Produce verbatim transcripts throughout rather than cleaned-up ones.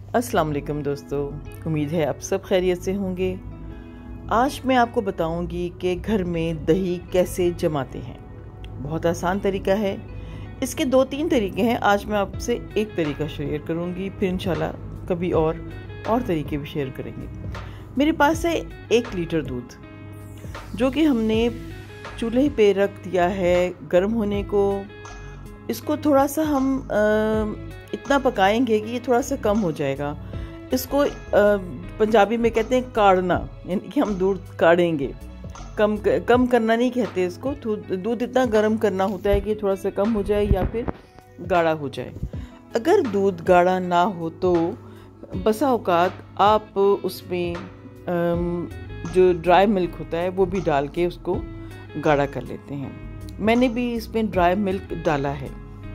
अस्सलाम वालेकुम दोस्तों, उम्मीद है आप सब खैरियत से होंगे। आज मैं आपको बताऊंगी कि घर में दही कैसे जमाते हैं। बहुत आसान तरीका है। इसके दो तीन तरीके हैं। आज मैं आपसे एक तरीका शेयर करूंगी, फिर इंशाल्लाह कभी और और तरीके भी शेयर करेंगे। मेरे पास है एक लीटर दूध, जो कि हमने चूल्हे पे रख दिया है गर्म होने को। इसको थोड़ा सा हम आ, इतना पकाएंगे कि ये थोड़ा सा कम हो जाएगा। इसको आ, पंजाबी में कहते हैं काढ़ना, यानी कि हम दूध काढ़ेंगे। कम कम करना नहीं कहते इसको। दूध इतना गर्म करना होता है कि थोड़ा सा कम हो जाए या फिर गाढ़ा हो जाए। अगर दूध गाढ़ा ना हो तो बसा औकात आप उसमें जो ड्राई मिल्क होता है वो भी डाल के उसको गाढ़ा कर लेते हैं। मैंने भी इसमें ड्राई मिल्क डाला है।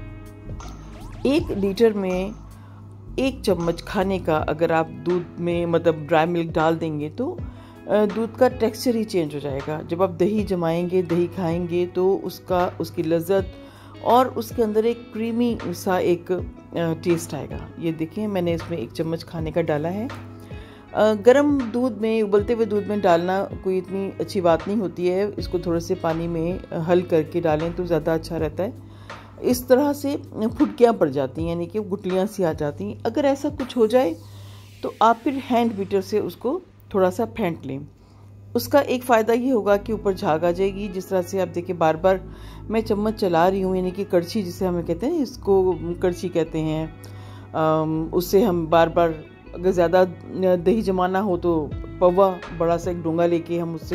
एक लीटर में एक चम्मच खाने का अगर आप दूध में मतलब ड्राई मिल्क डाल देंगे तो दूध का टेक्सचर ही चेंज हो जाएगा। जब आप दही जमाएंगे, दही खाएंगे तो उसका उसकी लज्जत और उसके अंदर एक क्रीमी सा एक टेस्ट आएगा। ये देखिए, मैंने इसमें एक चम्मच खाने का डाला है। गरम दूध में, उबलते हुए दूध में डालना कोई इतनी अच्छी बात नहीं होती है। इसको थोड़े से पानी में हल करके डालें तो ज़्यादा अच्छा रहता है। इस तरह से फुटकियाँ पड़ जाती हैं, यानी कि गुठलियाँ सी आ जाती हैं। अगर ऐसा कुछ हो जाए तो आप फिर हैंड बीटर से उसको थोड़ा सा फेंट लें। उसका एक फ़ायदा ये होगा कि ऊपर झाग आ जाएगी। जिस तरह से आप देखिए, बार बार मैं चम्मच चला रही हूँ, यानी कि कड़छी जिसे हमें कहते हैं, इसको कड़छी कहते हैं। उससे हम बार बार, अगर ज़्यादा दही जमाना हो तो पवा बड़ा सा एक डोंगा लेके हम उससे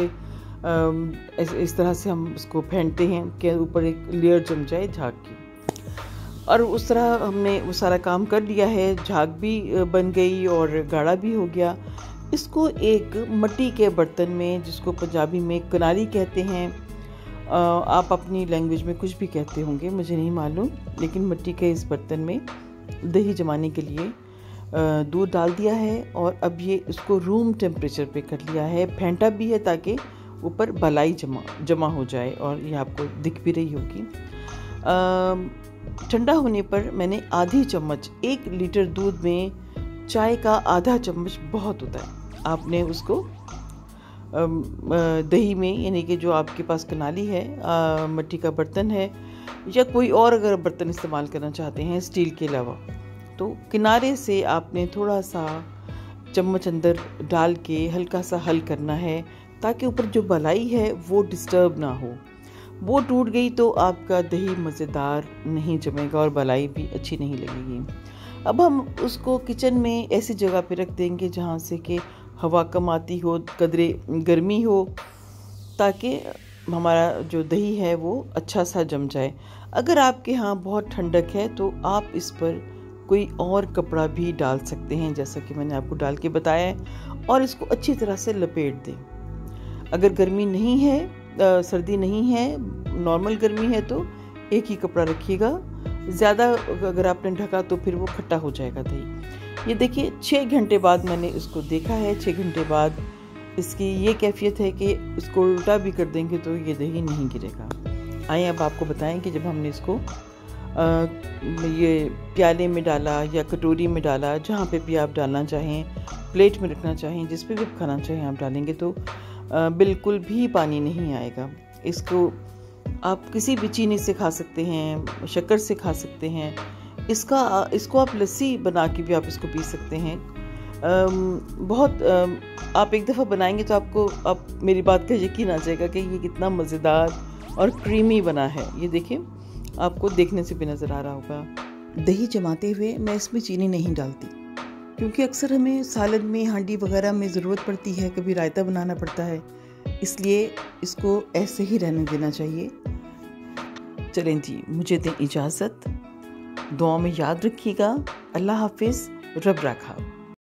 इस तरह से हम उसको फेंटते हैं कि ऊपर एक लेयर जम जाए झाग की। और उस तरह हमने वो सारा काम कर लिया है। झाग भी बन गई और गाढ़ा भी हो गया। इसको एक मिट्टी के बर्तन में, जिसको पंजाबी में कनाली कहते हैं, आप अपनी लैंग्वेज में कुछ भी कहते होंगे, मुझे नहीं मालूम, लेकिन मिट्टी के इस बर्तन में दही जमाने के लिए दूध डाल दिया है। और अब ये इसको रूम टेम्परेचर पे कर लिया है। फेंटा भी है ताकि ऊपर बलाई जमा जमा हो जाए, और ये आपको दिख भी रही होगी। ठंडा होने पर मैंने आधी चम्मच, एक लीटर दूध में चाय का आधा चम्मच बहुत होता है। आपने उसको दही में, यानी कि जो आपके पास कनाली है, मिट्टी का बर्तन है या कोई और अगर बर्तन इस्तेमाल करना चाहते हैं स्टील के अलावा, तो किनारे से आपने थोड़ा सा चम्मच अंदर डाल के हल्का सा हल करना है, ताकि ऊपर जो बलाई है वो डिस्टर्ब ना हो। वो टूट गई तो आपका दही मज़ेदार नहीं जमेगा और बलाई भी अच्छी नहीं लगेगी। अब हम उसको किचन में ऐसी जगह पे रख देंगे जहाँ से कि हवा कम आती हो, कदरे गर्मी हो, ताकि हमारा जो दही है वो अच्छा सा जम जाए। अगर आपके यहाँ बहुत ठंडक है तो आप इस पर कोई और कपड़ा भी डाल सकते हैं, जैसा कि मैंने आपको डाल के बताया है, और इसको अच्छी तरह से लपेट दें। अगर गर्मी नहीं है, आ, सर्दी नहीं है, नॉर्मल गर्मी है तो एक ही कपड़ा रखिएगा। ज़्यादा अगर आपने ढका तो फिर वो खट्टा हो जाएगा दही। ये देखिए, छः घंटे बाद मैंने इसको देखा है। छः घंटे बाद इसकी ये कैफियत है कि इसको उल्टा भी कर देंगे तो ये दही नहीं गिरेगा। आइए अब आपको बताएं कि जब हमने इसको आ, ये प्याले में डाला या कटोरी में डाला, जहाँ पे भी आप डालना चाहें, प्लेट में रखना चाहें, जिस पे भी आप खाना चाहें आप डालेंगे तो आ, बिल्कुल भी पानी नहीं आएगा। इसको आप किसी भी चीनी से खा सकते हैं, शक्कर से खा सकते हैं। इसका इसको आप लस्सी बना के भी आप इसको पी सकते हैं। आ, बहुत आ, आप एक दफ़ा बनाएंगे तो आपको आप मेरी बात का यकीन आ जाएगा कि ये कितना मज़ेदार और क्रीमी बना है। ये देखिए, आपको देखने से भी नज़र आ रहा होगा। दही जमाते हुए मैं इसमें चीनी नहीं डालती, क्योंकि अक्सर हमें सालन में, हांडी वगैरह में ज़रूरत पड़ती है, कभी रायता बनाना पड़ता है, इसलिए इसको ऐसे ही रहने देना चाहिए। चलें जी, मुझे दें इजाज़त। दुआ में याद रखिएगा। अल्लाह हाफिज़। रब रखा।